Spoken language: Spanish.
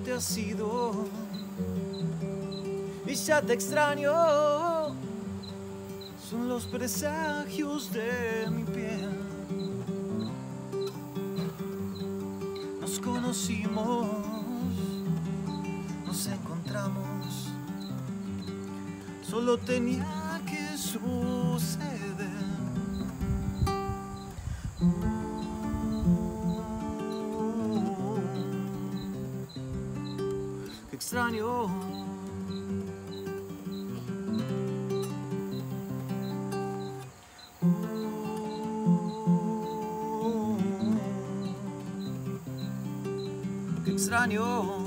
te has ido y ya te extraño. Son los presagios de mi piel. Nos conocimos, nos encontramos, solo tenía que suceder. Qué extraño. Qué extraño.